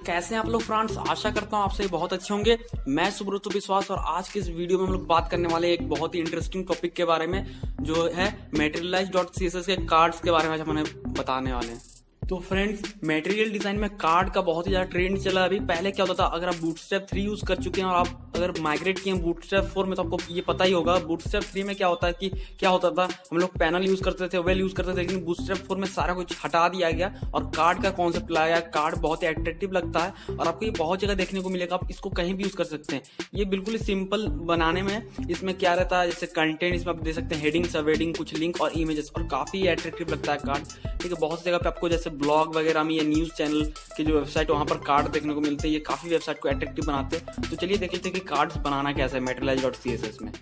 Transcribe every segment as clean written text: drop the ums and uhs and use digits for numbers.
कैसे हैं आप लोग फ्रेंड्स। आशा करता हूँ आप सभी बहुत अच्छे होंगे। मैं सुब्रत विश्वास और आज की इस वीडियो में हम लोग बात करने वाले एक बहुत ही इंटरेस्टिंग टॉपिक के बारे में, जो है materialize.css के कार्ड्स के बारे में आज हम बताने वाले हैं। तो फ्रेंड्स, मटेरियल डिजाइन में कार्ड का बहुत ही ज्यादा ट्रेंड चला है अभी। पहले क्या होता था, अगर आप बूटस्ट्रैप 3 यूज कर चुके हैं और आप अगर माइग्रेट किए हैं बूटस्ट्रैप 4 में, तो आपको ये पता ही होगा बूटस्ट्रैप 3 में क्या होता है कि क्या होता था, हम लोग पैनल यूज करते थे, वेल यूज करते थे, लेकिन बूटस्ट्रैप 4 में सारा कुछ हटा दिया गया और कार्ड का कॉन्सेप्ट लाया गया। कार्ड बहुत ही अट्रैक्टिव लगता है और आपको ये बहुत जगह देखने को मिलेगा। आप इसको कहीं भी यूज कर सकते हैं। ये बिल्कुल ही सिंपल बनाने में। इसमें क्या रहता है, जैसे कंटेंट इसमें आप दे सकते हैं, हेडिंग, सब हेडिंग, कुछ लिंक और इमेजेस, और काफी अट्रैक्टिव लगता है कार्ड। ठीक है, बहुत सी जगह पे आपको जैसे ब्लॉग वगैरह में या न्यूज चैनल की जो वेबसाइट, वहां पर कार्ड देखने को मिलते हैं। ये काफी वेबसाइट को अट्रैक्टिव बनाते हैं। तो चलिए देख लेते हैं कि कार्ड्स बनाना कैसा है materialize.css में।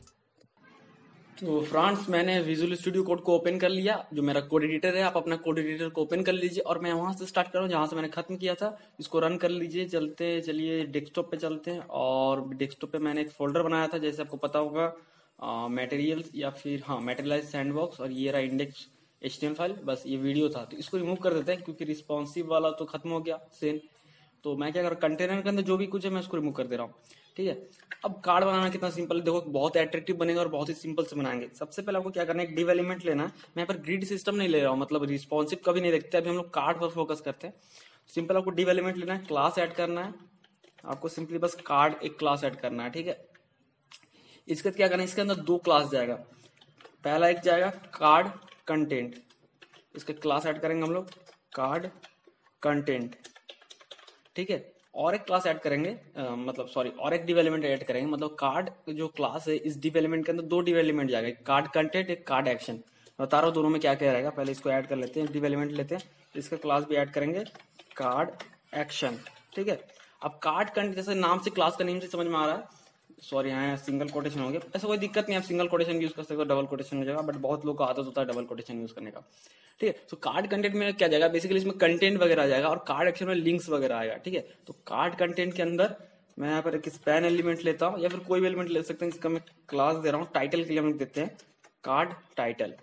तो फ्रेंड्स, मैंने विजुअल स्टूडियो कोड को ओपन कर लिया, जो मेरा कोड एडिटर है। आप अपना कोड एडिटर को ओपन कर लीजिए और मैं वहां से स्टार्ट कर रहा हूँ जहां से मैंने खत्म किया था। इसको रन कर लीजिए। चलिए डेस्कटॉप पे चलते हैं और डेस्कटॉप पे मैंने एक फोल्डर बनाया था, जैसे आपको पता होगा, मटेरियल्स या फिर materialize सैंडबॉक्स, और ये रहा इंडेक्स HTML फाइल। बस ये वीडियो था, तो इसको रिमूव कर देते हैं क्योंकि रिस्पॉन्सिव वाला तो खत्म हो गया सेम। तो मैं क्या कर रहा हूँ, कंटेनर के अंदर जो भी कुछ है मैं उसको रिमूव कर दे रहा हूँ। ठीक है, अब कार्ड बनाना कितना सिंपल है, देखो बहुत अट्रैक्टिव बनेगा और बहुत ही सिंपल से बनाएंगे। सबसे पहले आपको क्या करना है, एक डिव एलिमेंट लेना है। मैं यहाँ पर ग्रिड सिस्टम नहीं ले रहा हूँ, मतलब रिस्पॉन्सिव कभी नहीं देखते, अभी हम लोग कार्ड पर फोकस करते हैं। सिंपल आपको डिव एलिमेंट लेना है, क्लास ऐड करना है। आपको सिंपली बस कार्ड एक क्लास ऐड करना है। ठीक है, इसके बाद क्या करना है, इसके अंदर दो क्लास जाएगा। पहला एक जाएगा कार्ड कंटेंट, इसके क्लास ऐड करेंगे हम लोग कार्ड कंटेंट। ठीक है, और एक क्लास ऐड करेंगे, और एक डिव एलिमेंट ऐड करेंगे। मतलब कार्ड जो क्लास है, इस डिव एलिमेंट के अंदर दो डिव एलिमेंट जाएगा, एक कार्ड कंटेंट, एक कार्ड एक्शन। बता रहा हूँ दोनों में क्या क्या रहेगा। पहले इसको ऐड कर लेते हैं, डिव एलिमेंट लेते हैं, इसका क्लास भी ऐड करेंगे कार्ड एक्शन। ठीक है, अब कार्ड कंटेंट, जैसे नाम से, क्लास का नेम से समझ में आ रहा है, सॉरी यहाँ सिंगल कोटेशन हो गया, ऐसा कोई दिक्कत नहीं, आप सिंगल कोटेशन यूज कर सकते हो, डबल कोटेशन हो जाएगा, बट बहुत लोग को आदत होता है डबल कोटेशन यूज करने का। ठीक है, तो कार्ड कंटेंट में क्या जाएगा, बेसिकली इसमें कंटेंट वगैरह आ जाएगा और कार्ड एक्शन में लिंक्स वगैरह आएगा। ठीक है, तो कार्ड कंटेंट के अंदर मैं यहाँ पर एक स्पैन एलिमेंट लेता हूँ, या फिर कोई भी एलिमेंट ले सकते हैं, जिसका मैं क्लास दे रहा हूँ। टाइटल के लिए हम लोग देते हैं कार्ड टाइटल।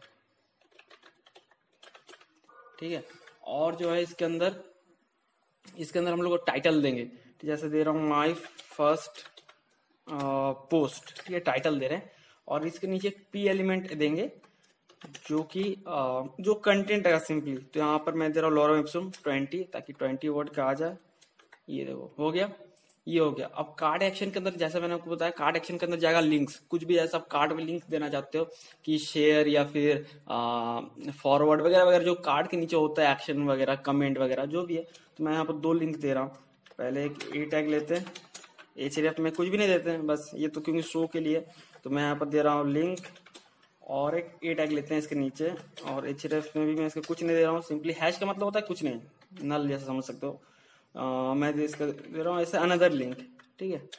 ठीक है, और जो है इसके अंदर हम लोग टाइटल देंगे, जैसे दे रहा हूँ माई फर्स्ट पोस्ट। ठीक है, टाइटल दे रहे हैं, और इसके नीचे पी एलिमेंट देंगे जो कि जो कंटेंट है सिंपली। तो यहाँ पर मैं दे रहा हूँ लॉरम इप्सम 20, ताकि 20 वर्ड का आ जाए। ये देखो हो गया, ये हो गया। अब कार्ड एक्शन के अंदर, जैसा मैंने आपको बताया, कार्ड एक्शन के अंदर जाएगा लिंक्स। कुछ भी ऐसा आप कार्ड में लिंक्स देना चाहते हो कि शेयर या फिर फॉरवर्ड वगैरह वगैरह, जो कार्ड के नीचे होता है, एक्शन वगैरह, कमेंट वगैरह जो भी है, तो मैं यहाँ पर दो लिंक दे रहा हूँ। पहले एक ए टैग लेते हैं, href में कुछ भी नहीं देते हैं, बस ये तो क्योंकि शो के लिए, तो मैं यहाँ पर दे रहा हूँ लिंक, और एक ए टैग लेते हैं इसके नीचे, और href में भी मैं इसका कुछ नहीं दे रहा हूँ। सिंपली हैश का मतलब होता है कुछ नहीं, नल जैसा समझ सकते हो। मैं इसका दे रहा हूँ ऐसे अनदर लिंक। ठीक है,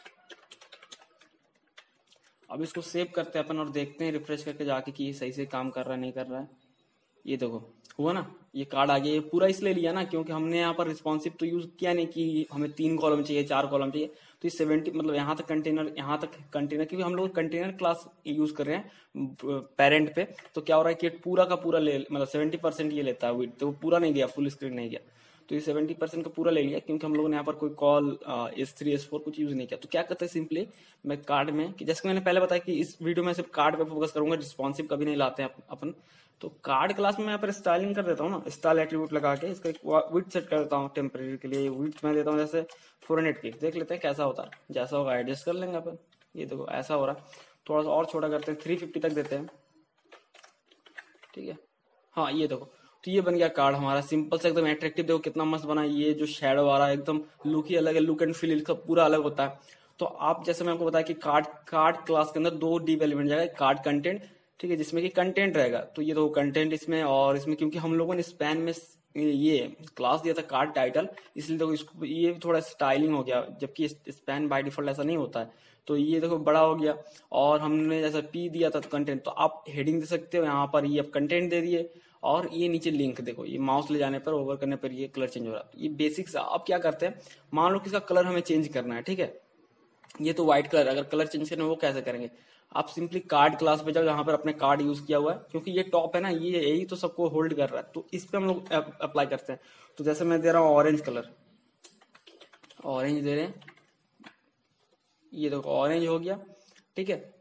अब इसको सेव करते हैं अपन और देखते हैं रिफ्रेश करके जाके कि ये सही से काम कर रहा है नहीं कर रहा है। ये देखो हुआ ना, ये कार्ड आ गया। ये पूरा इसलिए लिया ना क्योंकि हमने यहाँ पर रिस्पॉन्सिव तो यूज किया नहीं कि हमें 3 कॉलम चाहिए, 4 कॉलम चाहिए। तो ये 70 मतलब यहाँ तक कंटेनर, क्योंकि हम लोग कंटेनर क्लास यूज कर रहे हैं पेरेंट पे, तो क्या हो रहा है कि पूरा का पूरा मतलब 70% ये लेता है विड्थ, तो पूरा नहीं गया, फुल स्क्रीन नहीं गया। तो ये 70% का पूरा ले लिया, क्योंकि हम लोगों ने यहाँ पर कोई कॉल S3 S4 कुछ यूज नहीं किया। तो क्या करते हैं, सिंपली मैं कार्ड में, कि जैसे मैंने पहले बताया कि इस वीडियो में सिर्फ कार्ड पे फोकस करूंगा, रिस्पॉन्सिव कभी नहीं लाते हैं अपन। तो कार्ड क्लास में मैं यहाँ पर स्टाइलिंग कर देता हूँ ना, स्टाइल एट्रीब्यूट लगा के इसका एक विड्थ सेट कर देता हूँ टेम्परेरी के लिए। विड्थ मैं देता हूँ जैसे 400 की, देख लेते हैं कैसा होता है, जैसा होगा एडजस्ट कर लेंगे अपन। ये देखो ऐसा हो रहा है, थोड़ा सा और छोटा करते हैं, 350 तक देते हैं। ठीक है, हाँ ये देखो, तो ये बन गया कार्ड हमारा, सिंपल से एकदम एट्रैक्टिव। देखो कितना मस्त बना, ये जो शेडो आ रहा है एकदम लुक ही अलग है, लुक एंड फील इसका पूरा अलग होता है। तो आप जैसे मैं आपको बताया कि कार्ड क्लास के अंदर दो डिव एलिमेंट जाएगा, कार्ड कंटेंट। ठीक है, जिसमें कि कंटेंट रहेगा, तो ये देखो कंटेंट इसमें, और इसमें क्योंकि हम लोगों ने स्पैन में ये क्लास दिया था कार्ड टाइटल, इसलिए देखो इसको ये थोड़ा स्टाइलिंग हो गया, जबकि स्पैन बाय डिफॉल्ट ऐसा नहीं होता है। तो ये देखो बड़ा हो गया, और हमने जैसा पी दिया था कंटेंट, तो आप हेडिंग दे सकते हो यहाँ पर, ये अब कंटेंट दे दिए, और ये नीचे लिंक देखो, ये माउस ले जाने पर, ओवर करने पर ये कलर चेंज हो रहा है। ये बेसिक्स। अब क्या करते हैं, मान लो कि इसका कलर हमें चेंज करना है। ठीक है, ये तो व्हाइट कलर, अगर कलर चेंज करना है वो कैसे करेंगे, आप सिंपली कार्ड क्लास पे जाओ जहां पर अपने कार्ड यूज किया हुआ है, क्योंकि ये टॉप है ना, ये यही तो सबको होल्ड कर रहा है, तो इस पे हम लोग अप्लाई करते हैं। तो जैसे मैं दे रहा हूँ ऑरेंज कलर, ऑरेंज दे रहे हैं, ये देखो ऑरेंज हो गया, ठीक है।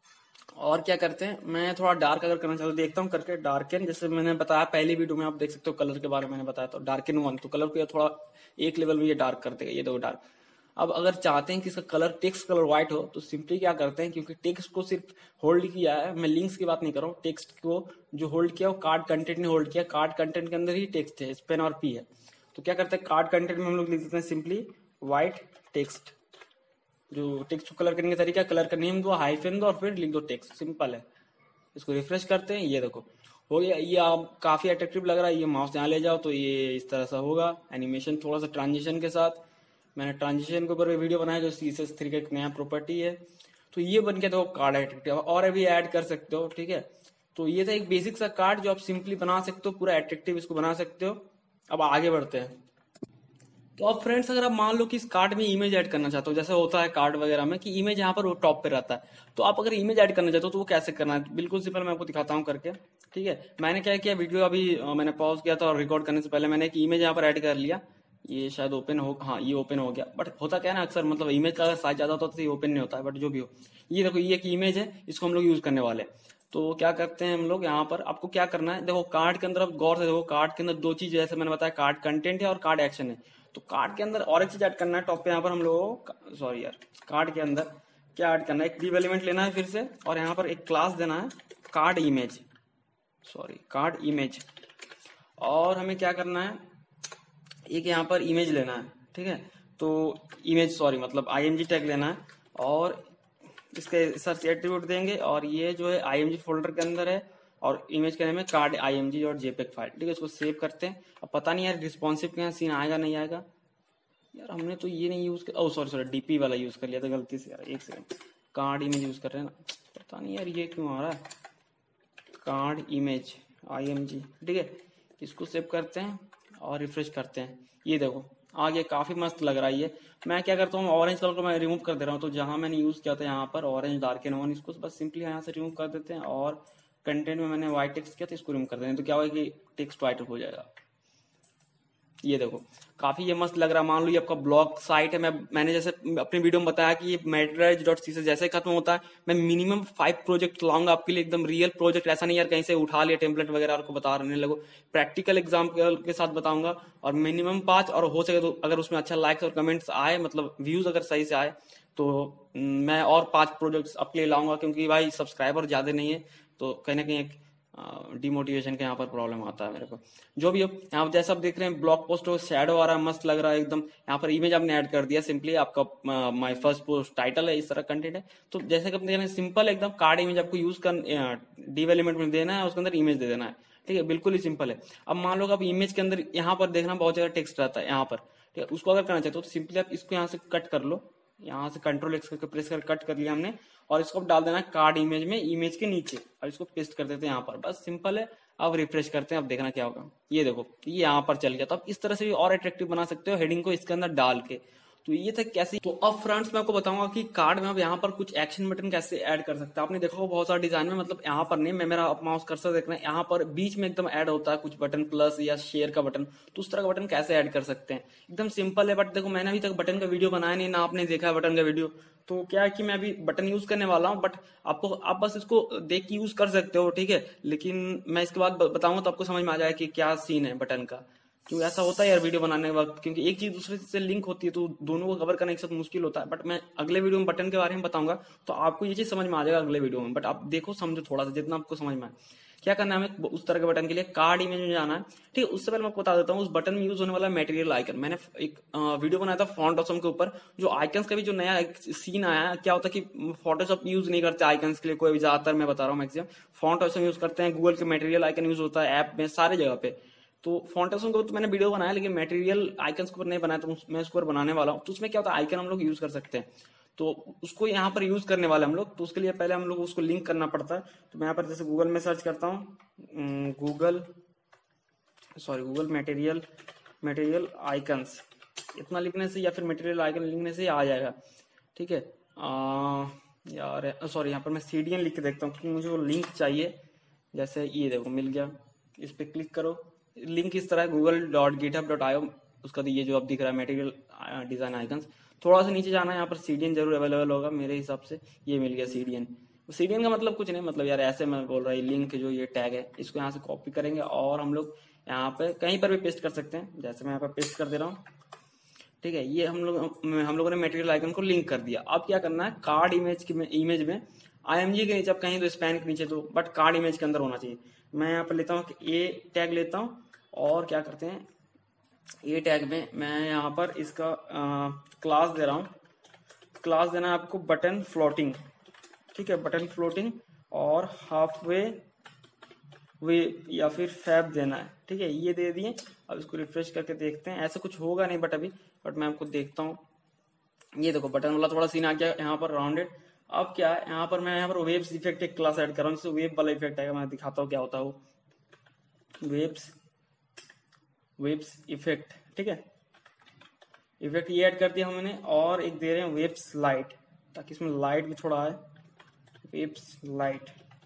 और क्या करते हैं, मैं थोड़ा डार्क अगर करना चाहता हूँ देखता हूँ करके डार्कन, जैसे मैंने बताया पहली वीडियो में आप देख सकते हो कलर के बारे में मैंने बताया, तो डार्कन 1 तो कलर को ये थोड़ा एक लेवल में ये डार्क कर देगा, ये देखो डार्क। अब अगर चाहते हैं कि इसका कलर टेक्स्ट कलर व्हाइट हो तो सिंपली क्या करते हैं, क्योंकि टेक्स्ट को सिर्फ होल्ड किया है, मैं लिंक्स की बात नहीं कर रहा हूँ, टेक्स्ट को जो होल्ड किया वो कार्ड कंटेंट ने होल्ड किया, कार्ड कंटेंट के अंदर ही टेक्स्ट है, स्पेन और पी है। तो क्या करते हैं, कार्ड कंटेंट में हम लोग लिख देते हैं सिंपली व्हाइट टेक्स्ट, जो टेक्स्ट को कलर करने का तरीका, कलर का नेम दो, हाइफन दो और फिर लिख दो टेक्स्ट, सिंपल है। इसको रिफ्रेश करते हैं, ये देखो हो गया। ये आप काफी अट्रैक्टिव लग रहा है, ये माउस यहाँ ले जाओ तो ये इस तरह सा होगा, एनिमेशन थोड़ा सा ट्रांजिशन के साथ। मैंने ट्रांजिशन के ऊपर वीडियो बनाया जो CSS3 का एक नया प्रॉपर्टी है। तो ये बन के देखो कार्ड अट्रैक्टिव, और अभी ऐड कर सकते हो, ठीक है। तो ये था एक बेसिक सा कार्ड जो आप सिंपली बना सकते हो, पूरा अट्रैक्टिव इसको बना सकते हो। अब आगे बढ़ते हैं। तो अब फ्रेंड्स अगर आप मान लो कि इस कार्ड में इमेज ऐड करना चाहते हो, जैसे होता है कार्ड वगैरह में कि इमेज यहाँ पर वो टॉप पे रहता है, तो आप अगर इमेज ऐड करना चाहते हो तो वो कैसे करना है, बिल्कुल सिंपल, मैं आपको दिखाता हूँ करके, ठीक है। मैंने क्या किया, वीडियो अभी मैंने पॉज किया था और रिकॉर्ड करने से पहले मैंने एक इमेज यहाँ पर ऐड कर लिया, ये शायद ओपन हो, हाँ ये ओपन हो गया। बट होता क्या है ना, अक्सर मतलब इमेज का अगर साइज ज्यादा होता है तो ये ओपन नहीं होता है, बट जो भी हो, ये देखो ये एक इमेज है, इसको हम लोग यूज करने वाले हैं। तो क्या करते हैं हम लोग यहाँ पर, आपको क्या करना है, देखो कार्ड के अंदर आप गौर से देखो, कार्ड के अंदर दो चीज जैसे मैंने बताया, कार्ड कंटेंट है और कार्ड एक्शन है। तो कार्ड के अंदर और एक चीज ऐड करना है टॉप पे, यहाँ पर हम लोग सॉरी यार, कार्ड के अंदर क्या ऐड करना है, एक डिव एलिमेंट लेना है फिर से, और यहाँ पर एक क्लास देना है card image, sorry card image. और हमें क्या करना है, एक यहाँ पर इमेज लेना है, ठीक है। तो इमेज सॉरी मतलब img टैग लेना है, और इसके सर्च एट्रीब्यूट देंगे, और ये जो है img फोल्डर के अंदर है, और इमेज के नेम है कार्ड img और jpeg फाइल, ठीक है। इसको सेव करते हैं। अब पता नहीं यार रिस्पॉन्सिव के यहाँ सीन आएगा नहीं आएगा यार, हमने तो ये नहीं यूज कर, सॉरी सॉरी डीपी वाला यूज कर लिया था गलती से यार, एक सेकंड, कार्ड इमेज यूज कर रहे हैं ना, पता नहीं यार ये क्यों आ रहा है, कार्ड इमेज img, ठीक है। इसको सेव करते हैं और रिफ्रेश करते हैं, ये देखो आगे काफी मस्त लग रहा है ये। मैं क्या करता हूँ, ऑरेंज कलर को मैं रिमूव कर दे रहा हूँ, तो जहां मैंने यूज किया था यहाँ पर ऑरेंज डार्कन 1, इसको बस सिंपली यहाँ से रिमूव कर देते हैं, और कंटेंट में मैंने व्हाइट टेक्स्ट किया था, इसको रिमूव कर देते हैं, तो क्या होगा कि टेक्स्ट व्हाइट हो जाएगा। ये देखो काफी ये मस्त लग रहा है। मान लो ये आपका ब्लॉग साइट है, मैंने जैसे अपनी वीडियो में बताया कि ये materialize.css जैसे खत्म होता है, मैं मिनिमम 5 प्रोजेक्ट लाऊंगा आपके लिए, एकदम रियल प्रोजेक्ट, ऐसा नहीं यार कहीं से उठा लिया टेम्पलेट वगैरह आपको बता रहने लगो, प्रैक्टिकल एग्जाम्पल के साथ बताऊंगा, और मिनिमम 5, और हो सके तो अगर उसमें अच्छा लाइक्स और कमेंट्स आए, मतलब व्यूज अगर सही से आए, तो मैं और 5 प्रोजेक्ट्स आपके लिए लाऊंगा, क्योंकि भाई सब्सक्राइबर ज्यादा नहीं है, तो कहीं ना कहीं एक डिमोटिवेशन का यहाँ पर प्रॉब्लम आता है मेरे को। जो भी हो, यहाँ पर जैसा आप देख रहे हैं ब्लॉग पोस्ट हो, शैडो आ रहा है, मस्त लग रहा है एकदम। यहाँ पर इमेज आपने ऐड कर दिया, सिंपली आपका माय फर्स्ट पोस्ट टाइटल है, इस तरह कंटेंट है। तो जैसे कि आप देख रहे हैं सिंपल एकदम, कार्ड इमेज आपको यूज कर डिव एलिमेंट में देना है, उसके अंदर इमेज दे देना है, ठीक है, बिल्कुल ही सिंपल है। अब मान लो आप इमेज के अंदर यहाँ पर देखना बहुत ज्यादा टेक्स्ट रहता है यहाँ पर, ठीक है, उसको अगर करना चाहते हो तो सिंपली आप इसको यहाँ से कट कर लो, यहाँ से कंट्रोल एक्स करके प्रेस कर कट कर लिया हमने, और इसको डाल देना है कार्ड इमेज में, इमेज के नीचे, और इसको पेस्ट कर देते हैं यहाँ पर, बस सिंपल है। अब रिफ्रेश करते हैं, अब देखना क्या होगा, ये देखो ये यहाँ पर चल गया। तो आप इस तरह से भी और अट्रैक्टिव बना सकते हो हेडिंग को इसके अंदर डाल के। तो ये था कैसे। तो अब फ्रेंड्स मैं आपको बताऊंगा कि कार्ड में अब यहाँ पर कुछ एक्शन बटन कैसे ऐड कर सकते हैं। आपने देखा बहुत सारा डिजाइन में, मतलब यहाँ पर नहीं, मैं मेरा माउस कर्सर देख रहे हैं, यहाँ पर बीच में एकदम ऐड होता है कुछ बटन, प्लस या शेयर का बटन, तो उस तरह का बटन कैसे ऐड कर सकते हैं, एकदम सिंपल है। बट देखो मैंने अभी तक बटन का वीडियो बनाया नहीं, ना आपने देखा है बटन का वीडियो, तो क्या है कि मैं अभी बटन यूज करने वाला हूँ, बट आप बस इसको देख के यूज कर सकते हो, ठीक है। लेकिन मैं इसके बाद बताऊंगा तो आपको समझ में आ जाएगा कि क्या सीन है बटन का, क्योंकि ऐसा होता है यार वीडियो बनाने के वक्त, क्योंकि एक चीज दूसरे से लिंक होती है, तो दोनों को कवर करना एक साथ मुश्किल होता है। बट मैं अगले वीडियो में बटन के बारे में बताऊंगा, तो आपको ये चीज समझ में आ जाएगा अगले वीडियो में। बट आप देखो समझो थोड़ा सा, जितना आपको समझ में आए। क्या करना है हमें, उस तरह के बटन के लिए कार्ड इमेज में जाना है, ठीक है। उससे पहले मैं आपको बता देता हूँ उस बटन में यूज होने वाला मटेरियल आइकन। मैंने एक वीडियो बनाया था फॉन्ट ऑसम के ऊपर, जो आइकन्स का भी जो नया सीन आया है, क्या होता है कि फोटोशॉप यूज नहीं करते आइकन्स के लिए कोई भी, ज्यादातर मैं बता रहा हूँ मैक्सिमम फॉन्ट ऑसम यूज करते हैं, गूगल के मटेरियल आइकन यूज होता है ऐप में, सारे जगह पे। तो फॉन्टेशन को तो मैंने वीडियो बनाया, लेकिन मटेरियल आइकन्स को नहीं बनाया, तो मैं उसको बनाने वाला हूँ। तो उसमें क्या होता है, आइकन हम लोग यूज कर सकते हैं, तो उसको यहाँ पर यूज करने वाले हम लोग। तो उसके लिए पहले हम लोग उसको लिंक करना पड़ता है। तो मैं यहाँ पर जैसे गूगल में सर्च करता हूँ, गूगल मटेरियल आइकन्स, इतना लिखने से या फिर मटेरियल आइकन लिखने से आ जाएगा, ठीक है। यार सॉरी, यहाँ पर मैं CDN लिख के देखता हूँ, क्योंकि मुझे वो लिंक चाहिए। जैसे ये देखो मिल गया, इस पे क्लिक करो, लिंक इस तरह google.github.io उसका ये जो अब दिख रहा है मटेरियल डिजाइन आइकन्स, थोड़ा सा नीचे जाना है, यहाँ पर सीडीएन जरूर अवेलेबल होगा मेरे हिसाब से। ये मिल गया सीडीएन। सीडीएन का मतलब कुछ नहीं, मतलब यार ऐसे मैं बोल रहा हूँ, लिंक जो ये टैग है इसको यहाँ से कॉपी करेंगे और हम लोग यहाँ पे कहीं पर भी पेस्ट कर सकते हैं। जैसे मैं यहाँ पर पेस्ट कर दे रहा हूँ, ठीक है। ये हम लोगों ने मटेरियल आइकन को लिंक कर दिया। अब क्या करना है, कार्ड इमेज में IMG के नीचे, अब कहीं तो स्पैन के नीचे तो, बट कार्ड इमेज के अंदर होना चाहिए। मैं यहाँ पर लेता हूँ कि ए टैग लेता हूँ और क्या करते हैं, ए टैग में मैं यहाँ पर इसका क्लास दे रहा हूँ। क्लास देना है आपको बटन फ्लोटिंग, ठीक है, बटन फ्लोटिंग, और हाफ वे या फिर फैब देना है, ठीक है। ये दे दिए। अब इसको रिफ्रेश करके देखते हैं, ऐसा कुछ होगा नहीं बट मैं आपको देखता हूँ। ये देखो बटन वाला थोड़ा सीन आ गया यहाँ पर राउंडेड। अब क्या है, यहाँ पर मैं यहाँ पर वेव्स इफेक्ट एक क्लास ऐड कर रहा हूँ, जिससे वेव वाला इफेक्ट आएगा। मैं दिखाता हूँ क्या होता है वो वेव्स इफेक्ट, ठीक है। इफेक्ट ये ऐड कर दिया हमने, और एक दे रहे हैं वेव्स लाइट, ताकि इसमें लाइट भी थोड़ा आए, वेव्स लाइट,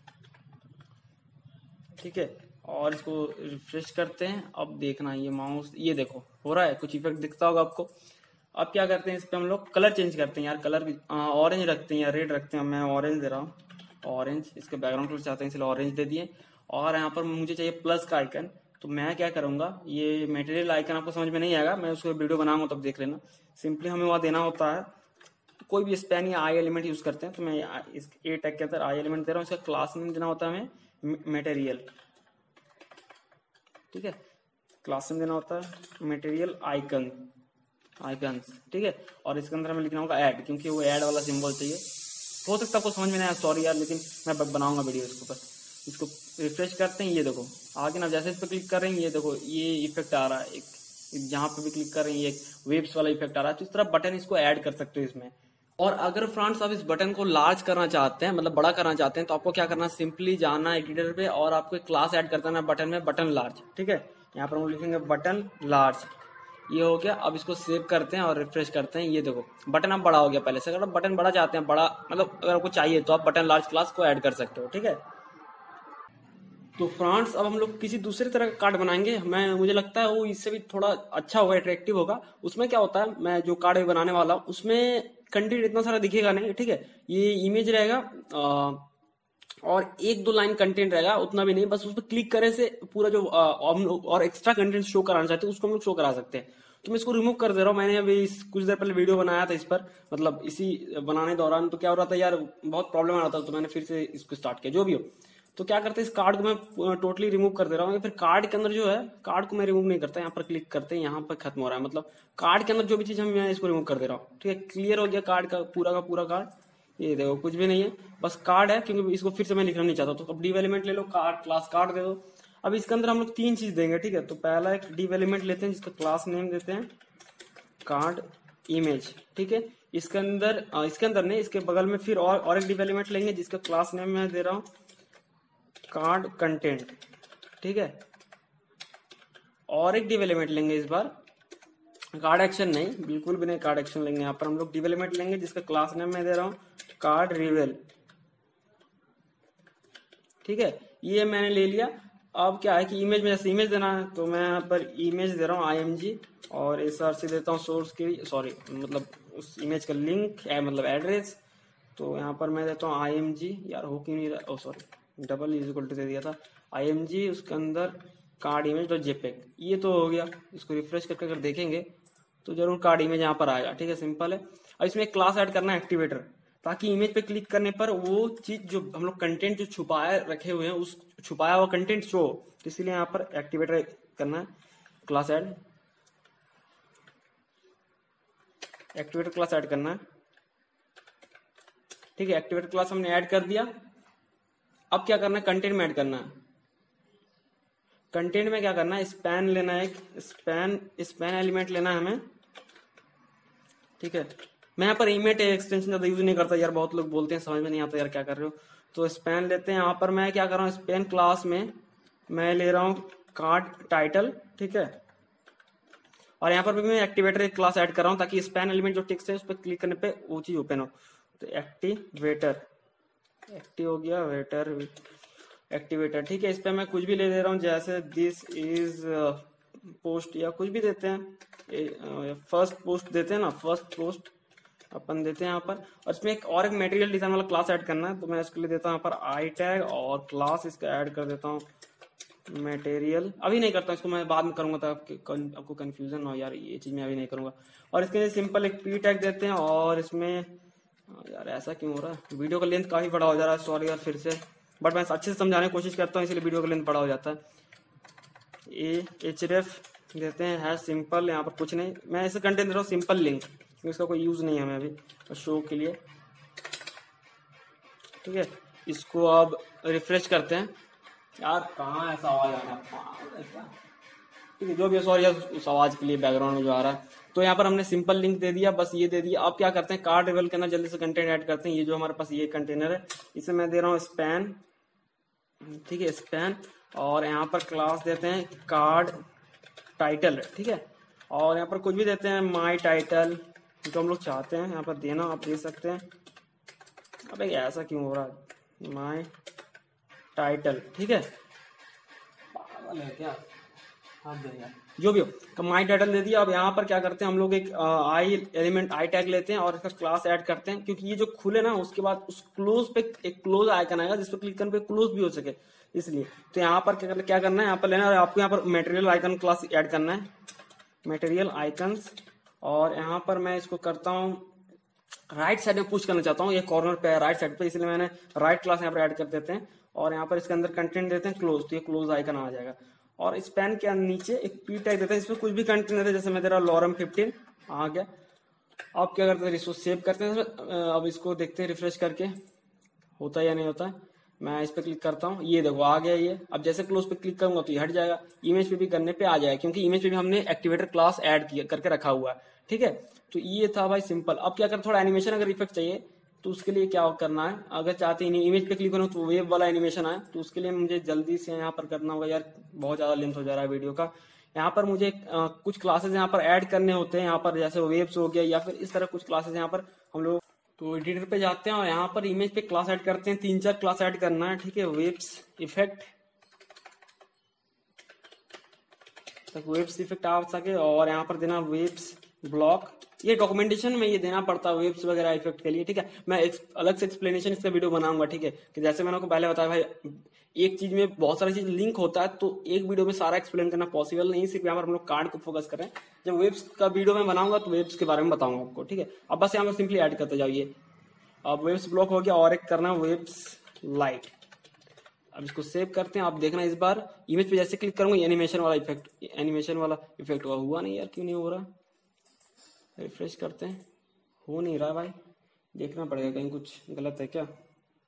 ठीक है। और इसको रिफ्रेश करते हैं। अब देखना ये माउस, ये देखो हो रहा है, कुछ इफेक्ट दिखता होगा आपको। अब क्या करते हैं, इस पे हम लोग कलर चेंज करते हैं यार, कलर ऑरेंज रखते हैं या रेड रखते हैं। मैं ऑरेंज दे रहा हूँ, ऑरेंज। इसके बैकग्राउंड कलर चाहते हैं इसलिए ऑरेंज दे दिए। और यहाँ पर मुझे चाहिए प्लस का आइकन, तो मैं क्या करूंगा, ये मटेरियल आइकन आपको समझ में नहीं आएगा, मैं उसको वीडियो बनाऊंगा तब देख लेना। सिंपली हमें वहाँ देना होता है, कोई भी स्पैन या आई एलिमेंट यूज करते हैं, तो मैं इस ए टैग के अंदर आई एलिमेंट दे रहा हूँ। इसका क्लास नेम देना होता है हमें मटेरियल, ठीक है। क्लास नेम देना होता है मटेरियल आइकन्स, ठीक है। और इसके अंदर हमें लिखना होगा ऐड, क्योंकि वो ऐड वाला सिंबल चाहिए। हो सकता है आपको समझ में नहीं आया, सॉरी यार, लेकिन मैं बनाऊंगा वीडियो इसके ऊपर। इसको रिफ्रेश करते हैं, ये देखो आगे ना, जैसे इस पर क्लिक कर रहे हैं ये देखो ये इफेक्ट आ रहा है, एक जहां पे भी क्लिक कर रहे हैं ये वेव्स वाला इफेक्ट आ रहा है। तो इस तरह बटन इसको ऐड कर सकते हो इसमें। और अगर फ्रेंड्स आप इस बटन को लार्ज करना चाहते हैं, मतलब बड़ा करना चाहते हैं, तो आपको क्या करना है, सिंपली जाना है एडिटर पे और आपको एक क्लास ऐड कर देना है बटन में, बटन लार्ज, ठीक है। यहाँ पर हम लिखेंगे बटन लार्ज, ये हो गया। अब इसको सेव करते हैं और रिफ्रेश करते हैं, ये देखो बटन अब बड़ा हो गया पहले से। अगर आप बटन बड़ा चाहते हैं, बड़ा मतलब अगर आपको चाहिए, तो आप बटन लार्ज क्लास को ऐड कर सकते हो, ठीक है। तो फ्रेंड्स अब हम लोग किसी दूसरे तरह का कार्ड बनाएंगे। मुझे लगता है वो इससे भी थोड़ा अच्छा होगा, अट्रैक्टिव होगा। उसमें क्या होता है, मैं जो कार्ड बनाने वाला हूँ उसमें कंटेंट इतना सारा दिखेगा नहीं, ठीक है। ये इमेज रहेगा और एक दो लाइन कंटेंट रहेगा, उतना भी नहीं। बस उस पर क्लिक करने से पूरा जो और एक्स्ट्रा कंटेंट शो कराना चाहते हैं उसको हम लोग शो करा सकते हैं। तो मैं इसको रिमूव कर दे रहा हूँ। मैंने अभी कुछ देर पहले वीडियो बनाया था इस पर, मतलब इसी बनाने दौरान। तो क्या हो रहा था यार, बहुत प्रॉब्लम आ रहा था, तो मैंने फिर से इसको स्टार्ट किया। जो भी हो, तो क्या करते हैं, इस कार्ड को मैं टोटली रिमूव कर दे रहा हूँ। फिर कार्ड के अंदर जो है, कार्ड को मैं रिमूव नहीं करता, यहाँ पर क्लिक करते हैं, यहाँ पर खत्म हो रहा है। मतलब कार्ड के अंदर जो भी चीज हम, मैं इसको रिमूव कर दे रहा हूँ, ठीक है। क्लियर हो गया कार्ड का पूरा कार्ड। ये देखो कुछ भी नहीं है, बस कार्ड है, क्योंकि इसको फिर से मैं लिखना नहीं चाहता। तो अब डिव एलिमेंट ले लो, कार्ड क्लास कार्ड दे दो। अब इसके अंदर हम लोग तीन चीज देंगे, ठीक है। तो पहला एक डिव एलिमेंट लेते हैं जिसका क्लास नेम देते हैं कार्ड इमेज, ठीक है। इसके अंदर नहीं, इसके बगल में फिर और एक डिव एलिमेंट लेंगे जिसका क्लास नेम मैं दे रहा हूँ कार्ड कंटेंट, ठीक है। और एक डिव एलिमेंट लेंगे, इस बार कार्ड एक्शन नहीं, बिल्कुल भी नहीं कार्ड एक्शन लेंगे। यहाँ पर हम लोग डिव एलिमेंट लेंगे जिसका क्लास नेम मैं दे रहा हूँ कार्ड रिवेल, ठीक है। ये मैंने ले लिया। अब क्या है कि इमेज में जैसे इमेज देना है, तो मैं यहाँ पर इमेज दे रहा हूँ IMG, और SRC देता हूँ सोर्स की, सॉरी मतलब उस इमेज का लिंक है, मतलब एड्रेस। तो यहाँ पर मैं देता हूँ IMG, यार हो क्यों नहीं रहा, oh sorry double is equal to दे दिया था, IMG उसके अंदर कार्ड इमेज डॉट जेपेग। ये तो हो गया। इसको रिफ्रेश करके अगर देखेंगे तो जरूर कार्ड इमेज यहाँ पर आएगा, ठीक है, सिंपल है। अब इसमें एक क्लास ऐड करना है एक्टिवेटर, ताकि इमेज पे क्लिक करने पर वो चीज जो हम लोग कंटेंट जो छुपाए रखे हुए हैं, उस छुपाया हुआ कंटेंट शो। तो इसीलिए यहाँ पर एक्टिवेटर करना है, class add, activator class add करना है, ठीक है। एक्टिवेटर क्लास हमने ऐड कर दिया। अब क्या करना है, कंटेंट में ऐड करना है। कंटेंट में क्या करना है, स्पैन लेना है, स्पैन एलिमेंट लेना है हमें, ठीक है। मैं यहाँ पर इमेट एक्सटेंशन ज्यादा यूज नहीं करता यार, बहुत लोग बोलते हैं समझ में नहीं आता यार क्या कर रहे हो। तो स्पैन लेते हैं। यहाँ पर मैं क्या कर रहा हूँ, स्पैन क्लास में मैं ले रहा हूँ कार्ड टाइटल, ठीक है। और यहाँ पर भी मैं एक्टिवेटर एक क्लास ऐड कर रहा हूँ, ताकि स्पैन एलिमेंट जो टेक्स्ट है उस पर क्लिक करने पे वो चीज ओपन हो। तो एक्टिवेटर, एक्टिव हो गया, वेटर एक्टिवेटर, ठीक है। इस पे मैं कुछ भी ले ले रहा हूँ, जैसे दिस इज पोस्ट या कुछ भी देते हैं, फर्स्ट पोस्ट देते हैं ना, फर्स्ट पोस्ट अपन देते हैं यहाँ पर। और इसमें एक मटेरियल डिजाइन वाला क्लास ऐड करना है, तो मैं इसके लिए देता हूँ यहाँ पर आई टैग और क्लास इसका ऐड कर देता हूँ मटेरियल। अभी नहीं करता, इसको मैं बाद में करूंगा, तो आपको कंफ्यूजन ना हो यार, ये चीज मैं अभी नहीं करूंगा। और इसके लिए सिंपल एक पी टैग देते हैं। और इसमें यार ऐसा क्यों हो रहा है, वीडियो का लेंथ काफी बड़ा हो जा रहा है, सॉरी यार फिर से, बट मैं अच्छे से समझाने की कोशिश करता हूँ, इसलिए वीडियो का लेंथ बड़ा हो जाता है। href देते हैं हैश सिंपल, यहाँ पर कुछ नहीं, मैं ऐसे कंटेंट दे रहा हूँ सिंपल लिंक, क्योंकि इसका कोई यूज नहीं है हमें अभी शो के लिए। ठीक है, इसको अब रिफ्रेश करते हैं। यार कहाँ ऐसा आवाज आ रहा है, ठीक है जो भी, सॉरी यार उस आवाज के लिए बैकग्राउंड में जो आ रहा है। तो यहाँ पर हमने सिंपल लिंक दे दिया, बस ये दे दिया। अब क्या करते हैं, कार्ड लेवल के अंदर जल्दी से कंटेंट ऐड करते हैं। ये जो हमारे पास ये कंटेनर है, इसे मैं दे रहा हूँ स्पैन, ठीक है स्पैन। और यहाँ पर क्लास देते हैं कार्ड टाइटल, ठीक है। और यहाँ पर कुछ भी देते हैं माई टाइटल, जो हम लोग चाहते हैं यहाँ पर देना, आप दे सकते हैं। अब ऐसा क्यों हो रहा है, माई टाइटल, ठीक है, पागल है क्या, जो भी हो, माई टाइटल दे दिया। अब यहाँ पर क्या करते हैं हम लोग, एक आई टैग लेते हैं और इसका क्लास ऐड करते हैं, क्योंकि ये जो खुले ना उसके बाद उस क्लोज पे एक क्लोज आइकन आएगा, जिस पर क्लिक करने पे क्लोज भी हो सके, इसलिए। तो यहाँ पर क्या करना है, यहाँ पर लेना है आपको, यहाँ पर मटेरियल आइकन क्लास ऐड करना है, मटेरियल आइकन्स। और यहाँ पर मैं इसको करता हूँ राइट साइड में पुश करना चाहता हूँ, ये कॉर्नर पे है राइट साइड पे, इसलिए मैंने राइट क्लास यहाँ पर ऐड कर देते हैं। और यहाँ पर इसके अंदर कंटेंट देते हैं क्लोज, तो ये क्लोज आइकन आ जाएगा। और इस पेन के नीचे एक पी टैग देते हैं, इसमें कुछ भी कंटेंट देते हैं, जैसे मैं दे रहा हूँ लॉरम 15 आ गया। अब क्या करते हैं, इसको सेव करते हैं। अब इसको देखते हैं रिफ्रेश करके होता है या नहीं होता है। मैं इस पर क्लिक करता हूँ, ये देखो आ गया ये। अब जैसे क्लोज पे क्लिक करूंगा तो ये हट जाएगा, इमेज पे भी करने पे आ जाएगा, क्योंकि इमेज पे भी हमने एक्टिवेटर क्लास ऐड किया करके रखा हुआ है, ठीक है। तो ये था भाई सिंपल। अब क्या कर, थोड़ा एनिमेशन अगर इफेक्ट चाहिए तो उसके लिए क्या करना है, अगर चाहते हैं इमेज पे क्लिक करो तो वेब वाला एनिमेशन आए, तो उसके लिए मुझे जल्दी से यहाँ पर करना होगा, यार बहुत ज्यादा लेंथ हो जा रहा है वीडियो का। यहाँ पर मुझे कुछ क्लासेस यहाँ पर ऐड करने होते हैं, यहाँ पर जैसे वेब्स हो गया या फिर इस तरह कुछ क्लासेस यहाँ पर हम लोग। तो एडिटर पे जाते हैं और यहाँ पर इमेज पे क्लास ऐड करते हैं, 3-4 क्लास ऐड करना है, ठीक है। वेब्स इफेक्ट तक वेब्स इफेक्ट आ सके, और यहाँ पर देना वेब्स ब्लॉक। ये डॉक्यूमेंटेशन में ये देना पड़ता है वेब्स वगैरह इफेक्ट के लिए, ठीक है। मैं एक अलग से एक्सप्लेनेशन इसका वीडियो बनाऊंगा, ठीक है। कि जैसे मैंने आपको पहले बताया भाई, एक चीज में बहुत सारी चीज लिंक होता है, तो एक वीडियो में सारा एक्सप्लेन करना पॉसिबल नहीं, सिर्फ यहाँ पर हम लोग कार्ड को फोकस करें। जब वेब्स का वीडियो मैं बनाऊंगा तो वेब्स के बारे में बताऊंगा आपको, ठीक है। अब बस यहाँ पर सिंपली ऐड करते जाइए। अब वेब्स ब्लॉक हो गया, और एक करना वेब्स लाइट। अब इसको सेव करते हैं। आप देखना इस बार इमेज पे जैसे क्लिक करूंगा एनिमेशन वाला इफेक्ट हुआ नहीं यार, क्यों नहीं हो रहा, रिफ्रेश करते हैं, हो नहीं रहा भाई, देखना पड़ेगा कहीं कुछ गलत है क्या।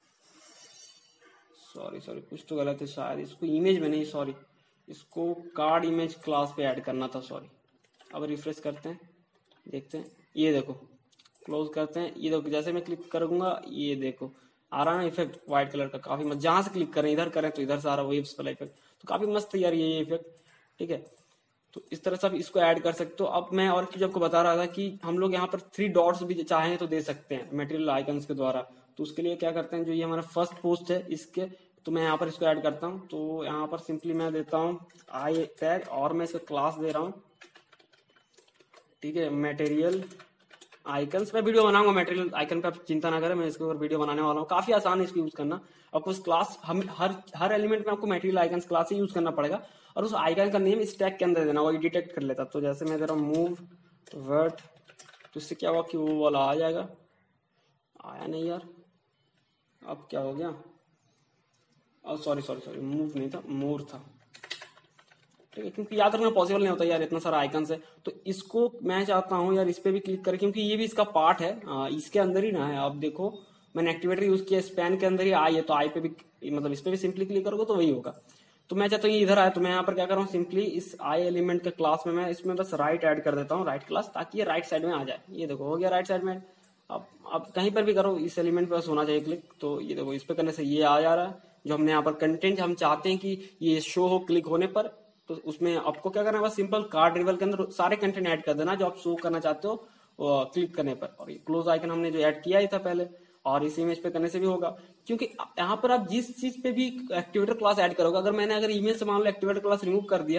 सॉरी कुछ तो गलत है शायद, इसको इमेज में नहीं, सॉरी इसको कार्ड इमेज क्लास पे ऐड करना था, सॉरी। अब रिफ्रेश करते हैं, देखते हैं, ये देखो क्लोज करते हैं, ये देखो जैसे मैं क्लिक करूंगा ये देखो आ रहा है इफेक्ट व्हाइट कलर का, काफी मस्त। जहां से क्लिक करें, इधर करें तो इधर से आ रहा वेव्स वाला इफेक्ट, तो काफी मस्त है यार ये इफेक्ट, ठीक है। तो इस तरह से आप इसको ऐड कर सकते हो। अब मैं और चीज आपको बता रहा था कि हम लोग यहाँ पर 3 डॉट्स भी चाहें तो दे सकते हैं मटेरियल आइकन्स के द्वारा। तो उसके लिए क्या करते हैं, जो ये हमारा फर्स्ट पोस्ट है इसके, तो मैं यहाँ पर इसको ऐड करता हूँ। तो यहाँ पर सिंपली मैं देता हूँ आई टैग, और मैं इसको क्लास दे रहा हूँ, ठीक है, मटेरियल आइकन्स। मैं वीडियो बनाऊंगा मटेरियल आइकन पे, आप चिंता ना करें, मैं इसके ऊपर वीडियो बनाने वाला हूँ। काफी आसान है इसको यूज करना। आपको उस क्लास, हम हर एलिमेंट में आपको मटेरियल आइकन्स क्लास ही यूज करना पड़ेगा, और उस आइकन का नेम इस टैग के अंदर देना, वो डिटेक्ट कर लेता। तो जैसे मैं दे रहा हूँ मूव वर्ड, तो इससे क्या हुआ कि वो वाला आ जाएगा, आया नहीं यार, अब क्या हो गया, सॉरी मूव नहीं था, मोर था, ठीक है, क्योंकि याद रखना पॉसिबल नहीं होता यार, इतना सारा आइकन्स है। तो इसको मैं चाहता हूँ यार इस पे भी क्लिक करें, क्योंकि ये भी इसका पार्ट है, इसके अंदर ही ना है। आप देखो मैंने एक्टिवेटर यूज किया, स्पैन के अंदर ही आई है, तो आई पे भी, मतलब इस पे भी सिंपली क्लिक करोगे तो वही होगा। तो मैं चाहता हूँ ये इधर आए, तो मैं यहाँ पर क्या कर रहा हूँ, सिंपली इस आई एलिमेंट के क्लास में मैं इसमें बस राइट ऐड कर देता हूँ, राइट क्लास, ताकि ये राइट साइड में आ जाए। ये देखो हो गया राइट साइड में। अब कहीं पर भी करो, इस एलिमेंट पर होना चाहिए क्लिक, तो ये देखो इस पे करने से ये आ जा रहा है। जो हमने यहाँ पर कंटेंट हम चाहते हैं कि ये शो हो क्लिक होने पर, तो उसमें आपको क्या करना है, बस सिंपल कार्ड रिवल के अंदर सारे कंटेंट ऐड कर देना जो आप शो करना चाहते हो क्लिक करने पर। और ये क्लोज आइकन हमने जो ऐड किया ही था पहले, और इस इमेज पे करने से भी होगा, क्योंकि यहाँ पर आप जिस चीज पे भी एक्टिवेटर क्लास ऐड करोगे, अगर इमेज से मान लो एक्टिवेटर क्लास रिमूव कर दिया ना,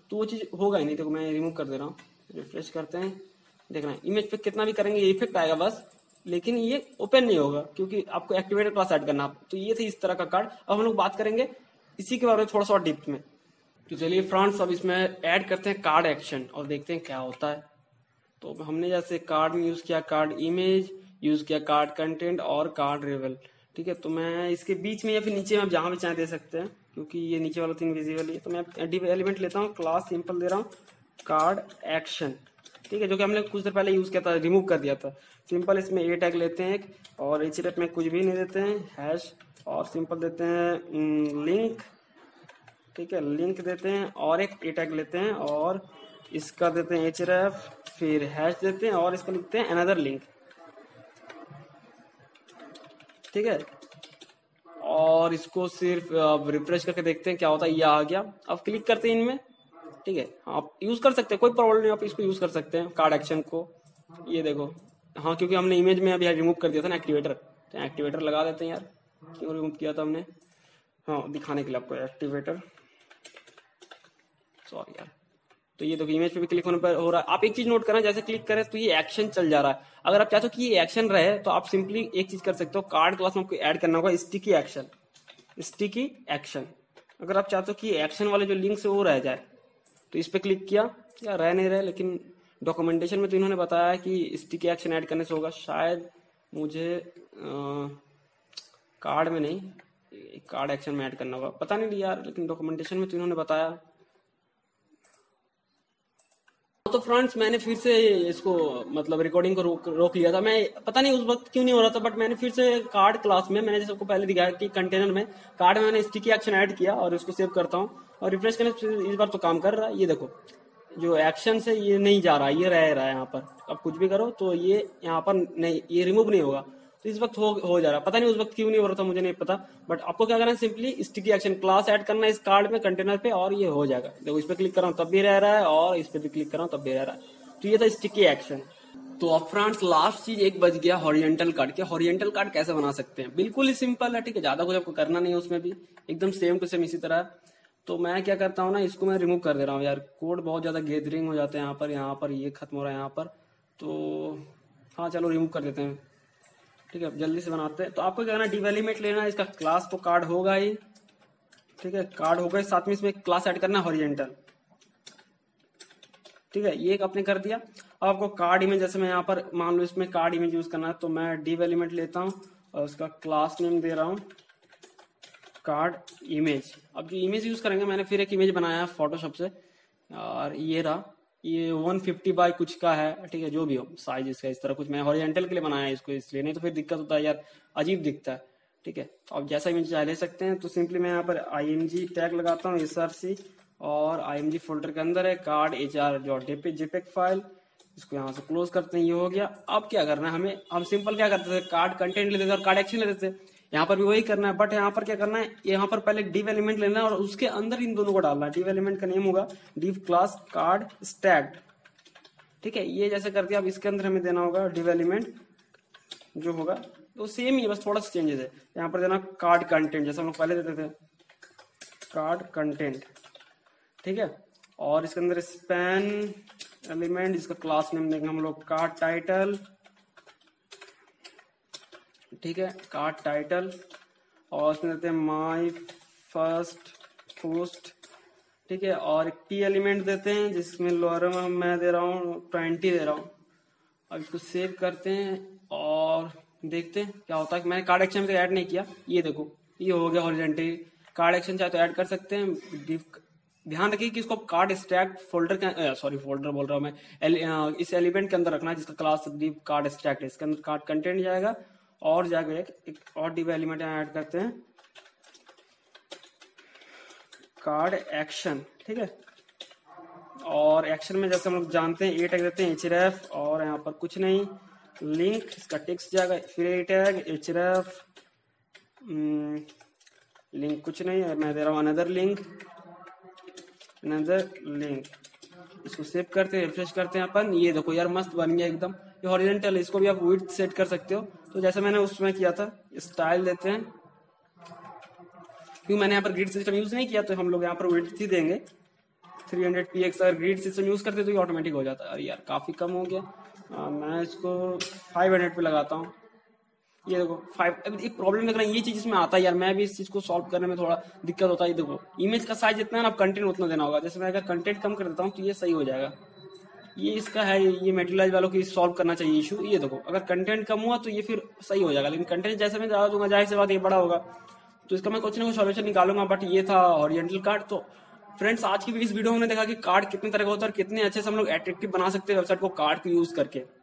तो वो चीज होगा ही नहीं। देखो मैं रिमूव कर दे रहा हूँ, रिफ्रेश करते हैं, देखना इमेज पे कितना भी करेंगे ये इफेक्ट आएगा बस, लेकिन ये ओपन नहीं होगा क्योंकि आपको एक्टिवेटर क्लास ऐड करना। तो ये थी इस तरह का कार्ड। अब हम लोग बात करेंगे इसी के बारे में थोड़ा सा डीप में। तो चलिए फ्रेंड्स, अब इसमें ऐड करते हैं कार्ड एक्शन और देखते हैं क्या होता है। तो हमने जैसे कार्ड में यूज किया कार्ड इमेज, यूज किया कार्ड कंटेंट और कार्ड रिवेल। ठीक है, तो मैं इसके बीच में या फिर नीचे में आप जहां भी चाहे दे सकते हैं क्योंकि ये नीचे वाला थिंग विजिबल है। तो मैं एलिमेंट लेता हूँ, क्लास सिंपल दे रहा हूँ कार्ड एक्शन। ठीक है, जो कि हमने कुछ देर पहले यूज किया था, रिमूव कर दिया था। सिंपल इसमें ए टैग लेते हैं एक, और एचरेफ में कुछ भी नहीं देते हैं, हैश, और सिंपल देते हैं लिंक। ठीक है, लिंक देते हैं और एक ए टैग लेते हैं और इसका देते हैं एचरेफ, फिर हैश देते हैं और इसको लिखते हैं अनदर लिंक। ठीक है, और इसको सिर्फ रिफ्रेश करके देखते हैं क्या होता है। ये आ गया, अब क्लिक करते हैं इनमें। ठीक है, आप यूज कर सकते हैं, कोई प्रॉब्लम नहीं, आप इसको यूज कर सकते हैं कार्ड एक्शन को। ये देखो, हाँ क्योंकि हमने इमेज में अभी रिमूव कर दिया था ना एक्टिवेटर, तो एक्टिवेटर लगा देते हैं यार, क्यों रिमूव किया था हमने, हाँ दिखाने के लिए आपको एक्टिवेटर, सॉरी यार। तो ये देखो इमेज पे भी क्लिक होने पर हो रहा है। आप एक चीज नोट करना, जैसे क्लिक करें तो ये एक्शन चल जा रहा है। अगर आप चाहते हो कि ये एक्शन रहे तो आप सिंपली एक चीज कर सकते हो, कार्ड क्लास में आपको ऐड करना होगा स्टिकी एक्शन। स्टिकी एक्शन, अगर आप चाहते हो कि एक्शन वाले जो लिंक है वो रह जाए तो इस पे क्लिक किया, या रह नहीं रहे, लेकिन डॉक्यूमेंटेशन में तो इन्होंने बताया है कि स्टिकी एक्शन ऐड करने से होगा। शायद मुझे कार्ड में नहीं, कार्ड एक्शन में ऐड करना होगा, पता नहीं यार, लेकिन डॉक्यूमेंटेशन में तो इन्होंने बताया। तो फ्रेंड्स, मैंने फिर से इसको मतलब रिकॉर्डिंग को रोक लिया था। मैं पता नहीं उस वक्त क्यों नहीं हो रहा था, बट मैंने फिर से कार्ड क्लास में, मैंने जैसे आपको पहले दिखाया कि कंटेनर में कार्ड में मैंने स्टिकी एक्शन ऐड किया और इसको सेव करता हूँ और रिफ्रेश करने से इस बार तो काम कर रहा है। ये देखो जो एक्शन से ये नहीं जा रहा, ये रह रहा है यहाँ पर। अब कुछ भी करो तो ये यहाँ पर नहीं, ये रिमूव नहीं होगा। तो इस वक्त हो जा रहा है, पता नहीं उस वक्त क्यों नहीं हो रहा था, मुझे नहीं पता। बट आपको क्या करना है, simply sticky action class add करना है इस कार्ड में, कंटेनर पे, और ये हो जाएगा। देखो इस पे क्लिक कर रहा हूँ तब भी रह रहा है, और इस पे भी क्लिक कर रहा हूँ तब भी रह रहा है। तो ये था स्टिकी एक्शन। तो अब फ्रेंड्स, लास्ट चीज एक बच गया हॉरिजेंटल कार्ड के। हॉरिजेंटल कार्ड कैसे बना सकते हैं, बिल्कुल ही सिंपल है। ठीक है, ज्यादा कुछ आपको करना नहीं है, उसमें भी एकदम सेम टू सेम इसी तरह। तो मैं क्या करता हूँ ना, इसको मैं रिमूव कर दे रहा हूँ यार, कोड बहुत ज्यादा गैदरिंग हो जाते हैं यहाँ पर ये खत्म हो रहा है यहाँ पर। तो हाँ चलो रिमूव कर देते हैं। ठीक है, जल्दी से बनाते हैं। तो आपको क्या करना, डिवेलिमेंट लेना है, इसका क्लास तो कार्ड होगा ही। ठीक है, कार्ड होगा, साथ में इसमें क्लास ऐड करना है हॉरिजेंटल। ठीक है, ये एक आपने कर दिया। अब आपको कार्ड इमेज, जैसे मैं यहाँ पर मान लो इसमें कार्ड इमेज यूज करना है, तो मैं डिवेलिमेंट लेता हूँ और उसका क्लास नेम दे रहा हूँ कार्ड इमेज। अब जो इमेज यूज करेंगे, मैंने फिर एक इमेज बनाया है फोटोशॉप से, और ये रहा, ये 150 बाय कुछ का है। ठीक है, जो भी हो साइज इसका इस तरह कुछ, मैं हॉरिजेंटल के लिए बनाया है इसको, इसलिए नहीं तो फिर दिक्कत होता है यार, अजीब दिखता है। ठीक है, अब जैसा इमेज चाहे ले सकते हैं। तो सिंपली मैं यहाँ पर img टैग लगाता हूँ, src, और img फोल्डर के अंदर है कार्ड hr.jpeg फाइल, इसको यहाँ से क्लोज करते हैं। ये हो गया। अब क्या करना है हमें, हम सिंपल क्या करते थे, कार्ड कंटेंट लेते थे और कार्ड एक्शन लेते थे। यहाँ पर भी वही करना है, बट यहाँ पर क्या करना है, यहाँ पर पहले डिव एलिमेंट लेना है और उसके अंदर इन दोनों को डालना है। डिव एलिमेंट का नेम होगा डिव क्लास कार्ड स्टैक्ड। ठीक है, ये जैसे करके अब इसके अंदर हमें देना होगा डिव एलिमेंट जो होगा, तो सेम ही, बस थोड़ा सा चेंजेस है। यहाँ पर देना कार्ड कंटेंट, जैसे हम लोग पहले देते थे कार्ड कंटेंट। ठीक है, और इसके अंदर स्पैन एलिमेंट, इसका क्लास नेम देंगे हम लोग कार्ड टाइटल। ठीक है, कार्ड टाइटल, और इसमें देते हैं माई फर्स्ट पोस्ट। ठीक है, और एक पी एलिमेंट देते हैं जिसमें लोअर में मैं दे रहा हूँ 20 दे रहा हूँ। अब इसको सेव करते हैं और देखते हैं क्या होता है। मैंने कार्ड एक्शन में ऐड नहीं किया, ये देखो ये हो गया हॉरिजॉन्टल। कार्ड एक्शन चाहे तो ऐड कर सकते हैं। ध्यान रखिए कि इसको कार्ड स्टैक फोल्डर के, सॉरी फोल्डर बोल रहा हूँ मैं, इस एलिमेंट के अंदर रखना है जिसका क्लास डिव कार्ड स्टैक है। इसके अंदर कार्ड कंटेंट जाएगा और जाकर एक और डिव एलिमेंट यहाँ ऐड करते हैं कार्ड एक्शन। ठीक है, और एक्शन में जैसे हम लोग जानते हैं ए टैग देते हैं href, और यहाँ पर कुछ नहीं, लिंक, इसका टेक्स्ट जाएगा, फिर ए टैग href, लिंक कुछ नहीं है, मैं दे रहा हूँ अनदर लिंक, इसको सेव करते हैं, रिफ्रेश करते हैं अपन। ये देखो यार मस्त बन गया एकदम। ये हॉरिजॉन्टल है, इसको भी आप विड्थ सेट कर सकते हो। तो जैसे मैंने उसमें किया था, स्टाइल देते हैं, क्योंकि मैंने यहाँ पर ग्रिड सिस्टम यूज नहीं किया तो हम लोग यहाँ पर विड्थ ही देंगे। 300px अगर ग्रिड सिस्टम यूज करते तो ये ऑटोमेटिक हो जाता है। अरे यार काफी कम हो गया। मैं इसको 500 पे लगाता हूँ। ये देखो 5। एक प्रॉब्लम देख रहा है, ये चीज इसमें आता है यार, मैं भी इस चीज को सॉल्व करने में थोड़ा दिक्कत होता है। देखो इमेज का साइज जितना है ना, कंटेंट उतना देना होगा। जैसे मैं अगर कंटेंट कम कर देता हूँ तो ये सही हो जाएगा। ये इसका है, ये मेटेरियलाइज वालों की सॉल्व करना चाहिए इशू। ये देखो अगर कंटेंट कम हुआ तो ये फिर सही हो जाएगा, लेकिन कंटेंट जैसे मैं ज्यादा दूंगा जाहिर सी बात ये बड़ा होगा, तो इसका मैं कुछ ना कुछ सॉल्यूशन निकालूंगा। बट ये था ओरिएंटल कार्ड। तो फ्रेंड्स आज की इस वीडियो में हमने देखा कि कार्ड कितने तरह का होता है और कितने अच्छे से हम लोग एट्रैक्टिव बना सकते हैं वेबसाइट को कार्ड को यूज करके।